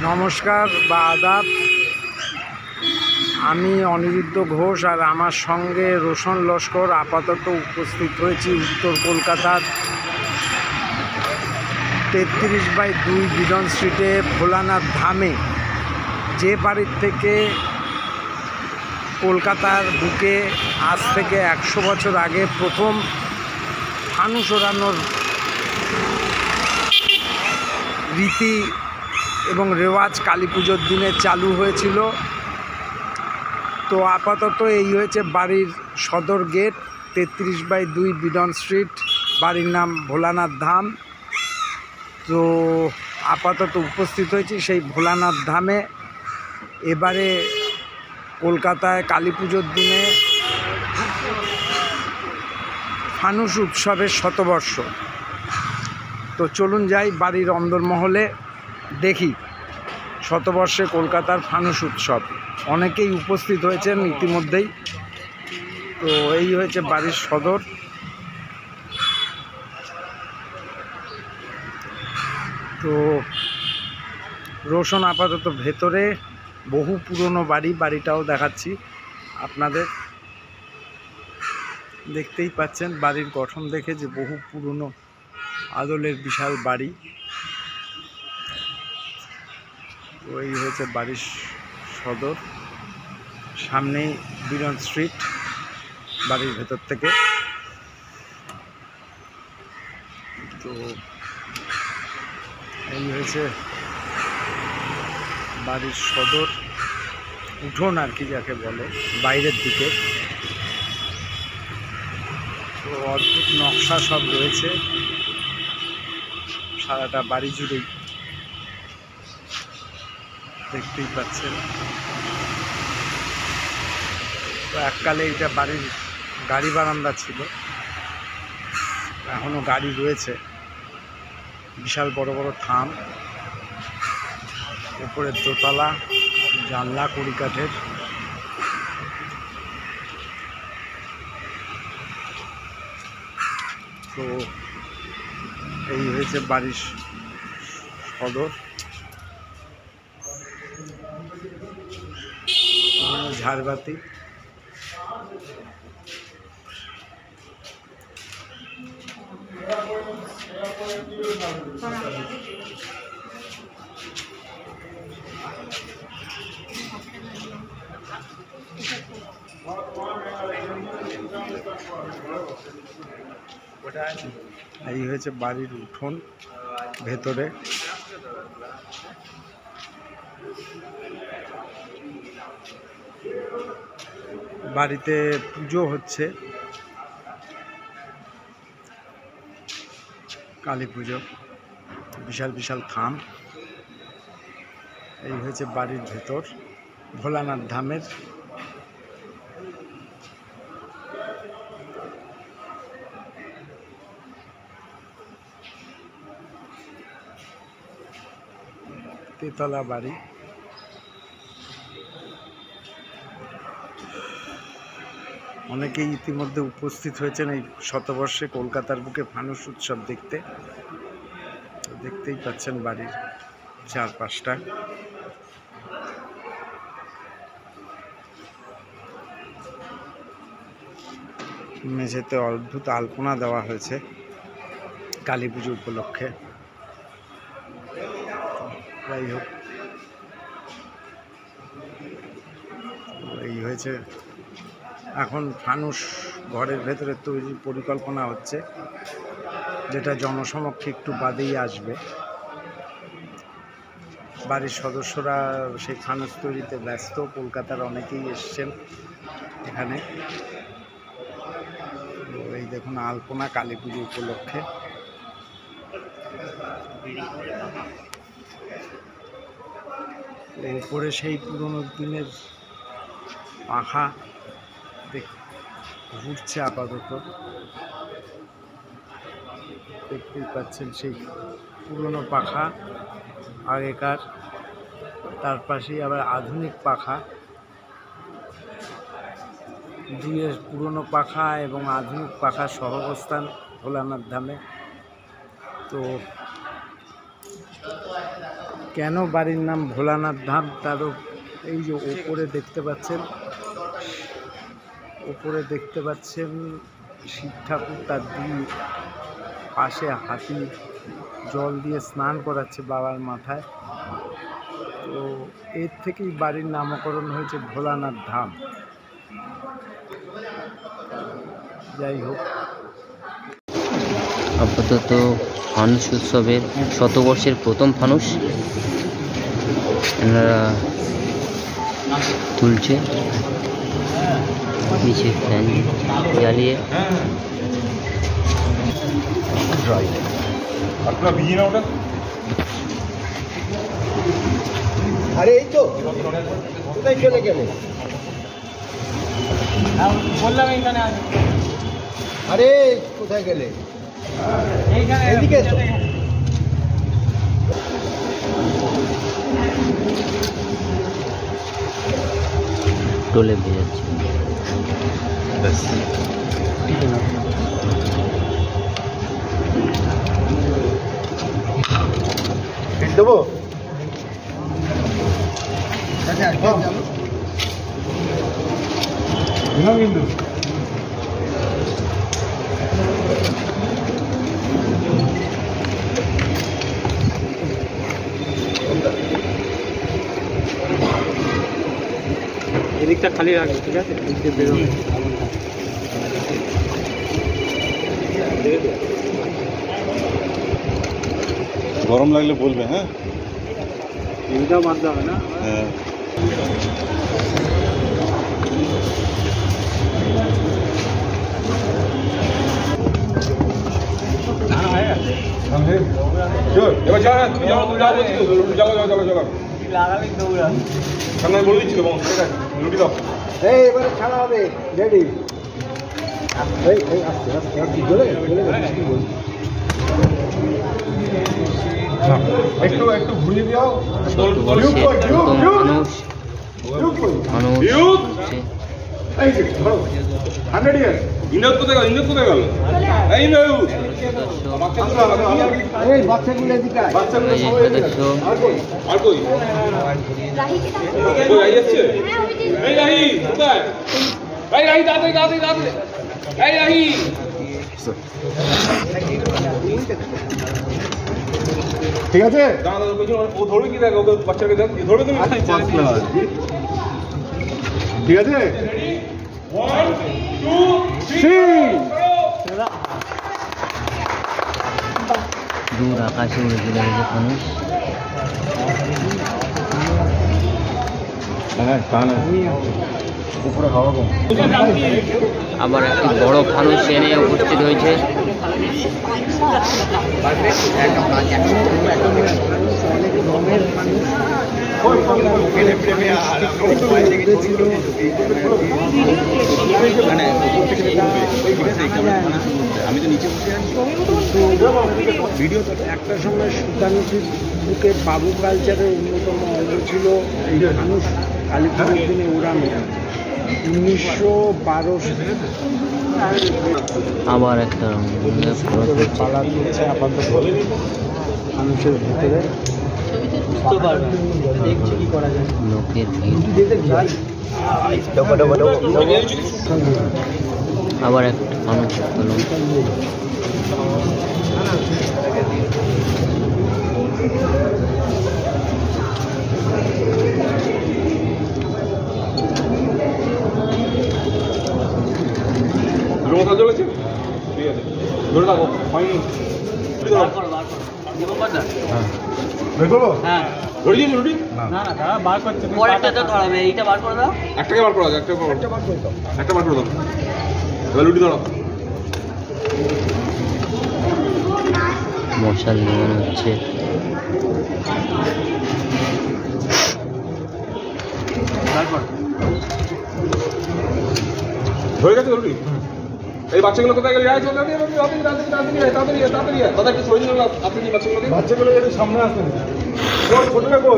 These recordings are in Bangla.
নমস্কার বা আদাব। আমি অনিরুদ্ধ ঘোষ আর আমার সঙ্গে রোশন লস্কর আপাতত উপস্থিত হয়েছি উত্তর কলকাতার 33/2 বিডন স্ট্রিটে ভোলানাথ ধামে, যে বাড়ির থেকে কলকাতার বুকে আজ থেকে 100 বছর আগে প্রথম ফানুস ওড়ানোর রীতি এবং রেওয়াজ কালী পুজোর দিনে চালু হয়েছিল। তো আপাতত এই হয়েছে বাড়ির সদর গেট, 33/2 বিডন স্ট্রিট, বাড়ির নাম ভোলানাথ ধাম। তো আপাতত উপস্থিত হয়েছি সেই ভোলানাথ ধামে। এবারে কলকাতায় কালী পুজোর দিনে ফানুস উৎসবের শতবর্ষ। তো চলুন যাই বাড়ির অন্দরমহলে, দেখি শতবর্ষে কলকাতার ফানুস উৎসব। অনেকেই উপস্থিত হয়েছেন ইতিমধ্যেই। তো এই হয়েছে বাড়ির সদর। তো রোশন আপাতত ভেতরে, বহু পুরনো বাড়িটাও দেখাচ্ছি আপনাদের। দেখতেই পাচ্ছেন বাড়ির গঠন দেখে যে বহু পুরনো আদলের বিশাল বাড়ি। তো এই হয়েছে বাড়ির সদর, সামনেই বিডন স্ট্রিট বাড়ির ভেতর থেকে। তো এই হয়েছে বাড়ির সদর উঠোন আর কি যাকে বলে, বাইরের দিকে। তো অদ্ভুত নকশা সব রয়েছে সারাটা বাড়ি জুড়েই, দেখতেই পাচ্ছেন। তো এককালে এটা বাড়ির গাড়ি বারান্দা ছিল, এখনও গাড়ি রয়েছে। বিশাল বড় বড় থাম, উপরের দোতলা, জানলা কড়ি কাঠের। তো এই হয়েছে বাড়ির সদর। ঝাড়বাতি, এই হয়েছে বাড়ির উঠোন ভেতরে। বাড়িতে পুজো হচ্ছে, কালী পুজো, বিশাল বিশাল থাম। এই হয়েছে বাড়ির ভেতর ভোলানাথ ধামের। তেতলা বাড়ি। অনেকেই ইতিমধ্যে উপস্থিত হয়েছেন এই শতবর্ষে কলকাতার বুকে ফানুস উৎসব দেখতে। দেখতেই পাচ্ছেন বাড়ির চারপাশটা। মেঝেতে অদ্ভুত আলপনা দেওয়া হয়েছে কালী পুজো উপলক্ষে। যাই হোক, এই হয়েছে। এখন ফানুস ঘরের ভেতরে তৈরির পরিকল্পনা হচ্ছে, যেটা জনসমক্ষে একটু বাদেই আসবে। বাড়ির সদস্যরা সেই ফানুস তৈরিতে ব্যস্ত। কলকাতার অনেকেই এসছেন এখানে। এই দেখুন আলপনা কালী পুজো উপলক্ষে। এরপরে সেই পুরনো দিনের পাখা ঘুরছে আপাতত, দেখতেই পাচ্ছেন সেই পুরনো পাখা আগেকার। তার পাশেই আবার আধুনিক পাখা, দুইয়ের পুরনো পাখা এবং আধুনিক পাখা সহাবস্থান ভোলানাথ ধামে। তো কেন বাড়ির নাম ভোলানাথ ধাম তারও এই যে উপরে দেখতে পাচ্ছেন শিব ঠাকুর, তার পাশে হাতি জল দিয়ে স্নান করাচ্ছে বাবার মাথায়। তো এর থেকেই বাড়ির নামকরণ হয়েছে ভোলানাথ ধাম। যাই হোক, আপাতত ফানুস উৎসবের শতবর্ষের প্রথম ফানুস এনারা তুলছে, নিচে ফ্যান জ্বালিয়ে। আরে এই তো কোথায় চলে গেলে? বললাম এইখানে। আরে কোথায় গেলে? এইদিকে এসো। টোলে বেজাচ্ছে। দেবো কিন্তু এদিকটা খালি রাখবে, ঠিক আছে? বেরোবে গরম লাগলে বলবে। হ্যাঁ, এটাও মারতে হবে না। হ্যাঁ। এবার যাও, তুমি যাও, সামনে বলে দিচ্ছিল রুটি দাও। এই এবারে ছাড়া হবে, রেডি। এই আস্তে আস্তে আস্তে চলে একটু একটু ঘুরিয়ে দাও। এই যে ধরো 100 ইয়ার। ইন্দ্র কোথায় গেল? এই নয়ু এই বাচ্চাগুলো এদিকে আয়। বাচ্চাগুলো সবাই এদিকে আয়। আর কই কই রাহি যাচ্ছে? এই রাহি কোথায়? এই রাহি তাড়াতাড়ি। এই রাহি ঠিক আছে, দাঁড়া, ও ধরবে কি? দেখ ওকে, বাচ্চাকে দেখ, ধরবে তুমি? ঠিক আছে। 1 2 3 দূর আকাশে উড়ে চলে গেছে ফানুস। আবার একটি বড় ফানুস এনে উপস্থিত হয়েছে। আমি তো নিচে বসে আছি। ভিডিও একটা সময় সুতানুটির বুকে বাবু কালচারের অন্যতম অঙ্গ ছিল এই মানুষ কালী পুজোর দিনে উড়ানো। 1912 আবার একটা পালা চলছে আপাতত মানুষের ভিতরে। লোকের ভিড়। আবার একটা মানুষ হলো। কথা চলেছে, ঠিক আছে, ধরে রাখো। হয়নি, ধরে দিন রুটি। একটাকে বার করা যায়, একটা বার করে দাও। এবার রুটি ধরো। মশাল নেওয়ানো হচ্ছে। ধরে গেছে রুটি। এই বাচ্চাগুলো কোথায় গেলে? দাদা একটু সরে দিন আপনি। বাচ্চাগুলো যদি সামনে আসেন, ছোটটা কই?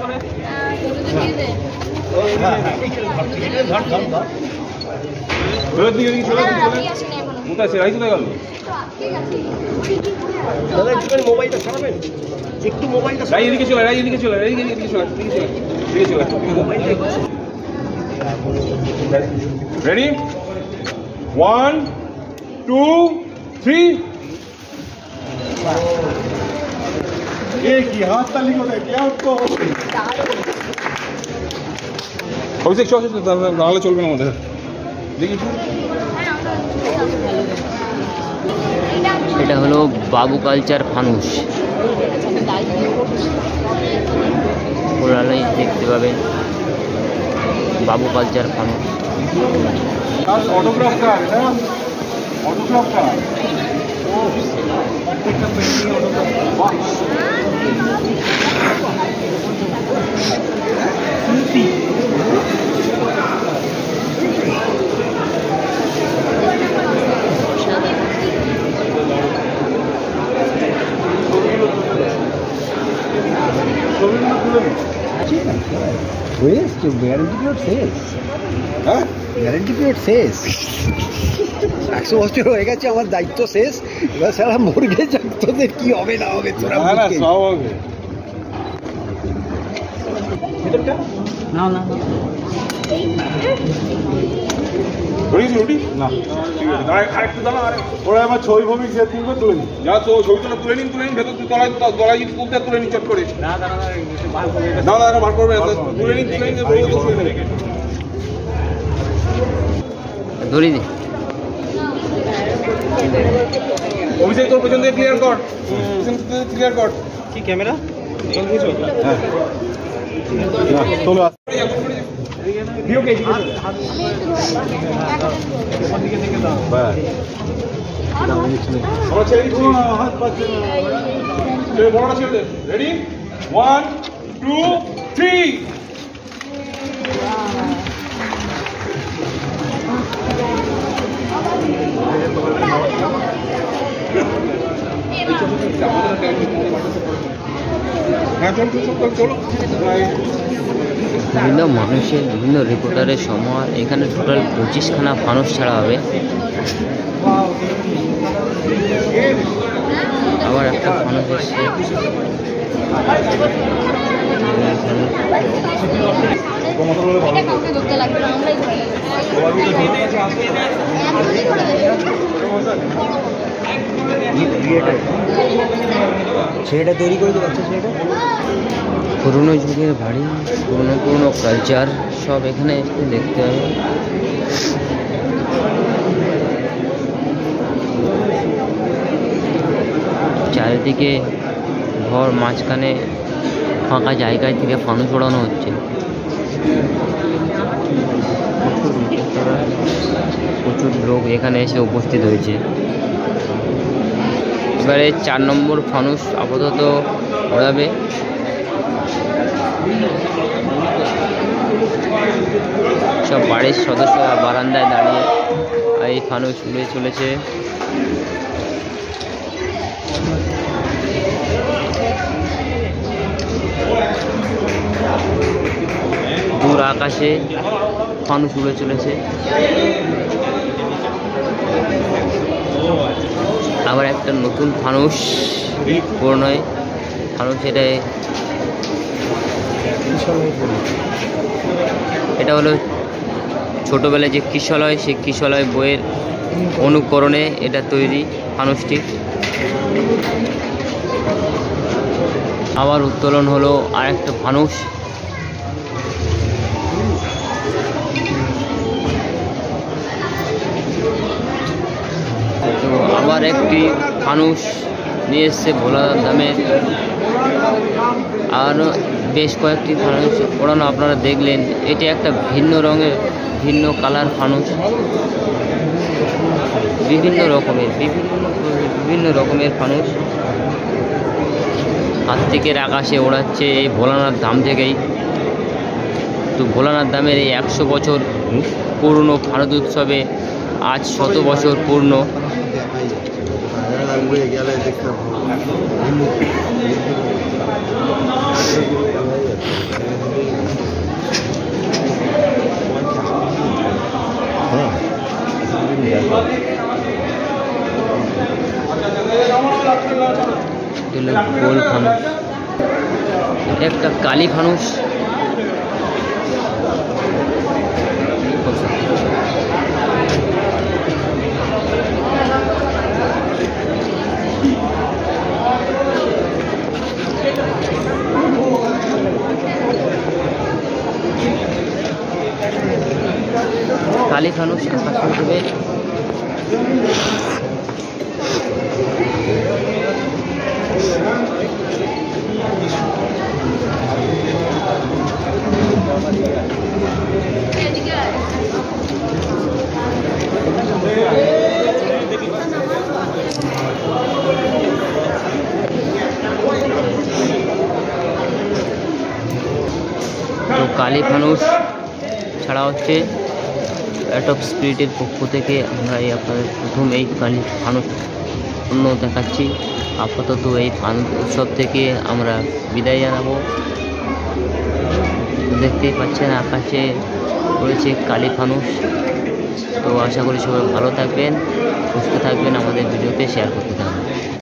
ঢুকে কোথায় সে রাইস কোথায় গেল? দাদা একটুখানি মোবাইলটা সরাবেন, একটু মোবাইলটা রাই এদিকে চলে, রাই এদিকে চলে, রাই এদিকে চলে, এদিকে চলে। রেডি 1 2 3 एक ही हाथ ताली को क्या उसको অভিষেক চল নাহলে চলবে না আমাদের। দেখি এটা হলো বাবু কালচার ফানুস, ওরাই দেখতে পাবেন বাবু কালচার ফানুস। ऑटोग्राफ का है ऑटोग्राफ का प्रत्येक पेंटिंग ऑटोग्राफ গ্যারান্টি পিরিয়ড শেষ, হ্যাঁ গ্যারান্টি পিরিয়ড শেষ। 100 বছর হয়ে গেছে, আমার দায়িত্ব শেষ। এবার সারা মর্গে যাক, তোদের কি হবে না হবে তোরা না না বুঝবি। সব হবে না না রুটি না ঠিক আছে, দাঁড়ায় আরেকটু দাঁড়া, আরে ওরা আমার ছবি ফবি যে তুলবে তুলে নি যা তো ছবিটা তুলে নিন, ভেতর তুই তলায় যদি তুলতে তুলে নিন চট করে। না দাঁড়া বার করবে না, তুলে নিন ধরি দি। অভিষেক তোর পেছন থেকে ক্লিয়ার কর, পেছন থেকে ক্লিয়ার কর। কি ক্যামেরা? হ্যাঁ চলো ভিওকে আমরা ছেড়ে দিচ্ছি, বড়টা ছেড়ে দে। রেডি 1 2 3 হ্যাঁ চলো চলো চলো। বিভিন্ন মানুষের বিভিন্ন রিপোর্টারের সময় এখানে টোটাল 25খানা ফানুস ছাড়া হবে। আবার একটা ফানুস এসছে, এটা কাউকে ধরতে লাগবে না, আমরাই ধরে ছেলেটা তৈরি করে দিচ্ছে, ছেলেটা পুরনো যুগের বাড়ি, পুরনো কালচার সব এখানে এসে দেখতে হবে। চারিদিকে ঘর, মাঝখানে ফাঁকা জায়গায় থেকে ফানুস ওড়ানো হচ্ছে। প্রচুর লোক এখানে এসে উপস্থিত হয়েছে। এবারে 4 নম্বর ফানুস আপাতত ওড়াবে। সব বাড়ির সদস্যরা বারান্দায় দাঁড়িয়ে এই ফানুস উড়ে চলেছে। দূর আকাশে ফানুস উড়ে চলেছে। আবার একটা নতুন ফানুস, পুরনো ফানুস, এটা হলো ছোটোবেলায় যে কিশলয়, সেই কিশলয় বইয়ের অনুকরণে এটা তৈরি ফানুসটি। আবার উত্তোলন হলো আর একটা ফানুস। তো আবার একটি ফানুস নিয়ে এসছে ভোলার দামে। আর বেশ কয়েকটি ফানুস ওড়ানো আপনারা দেখলেন। এটি একটা ভিন্ন রঙের, ভিন্ন কালার ফানুস, বিভিন্ন রকমের ফানুস কার্তিকের আকাশে ওড়াচ্ছে এই ভোলানাথ ধাম থেকেই। তো ভোলানাথ ধামের এই 100 বছর পুরনো ফানুস উৎসবে আজ 100 বছর পূর্ণ। গোল ফানুস, এটা একটা কালী ফানুস। কালী ফানুস আকাশ দেবে। তো কালী ফানুস ছাড়া হচ্ছে অ্যাটপ স্পিরিটের পক্ষ থেকে আমরা এই আপনাদের প্রথম এই কালী ফানুস অন্য দেখাচ্ছি। আপাতত এই ফানুস উৎসব থেকে আমরা বিদায় জানাবো। দেখতেই পাচ্ছেন আকাশে রয়েছে কালী ফানুস। তো আশা করি সবাই ভালো থাকবেন, সুস্থ থাকবেন, আমাদের ভিডিওতে শেয়ার করতে থাকবেন।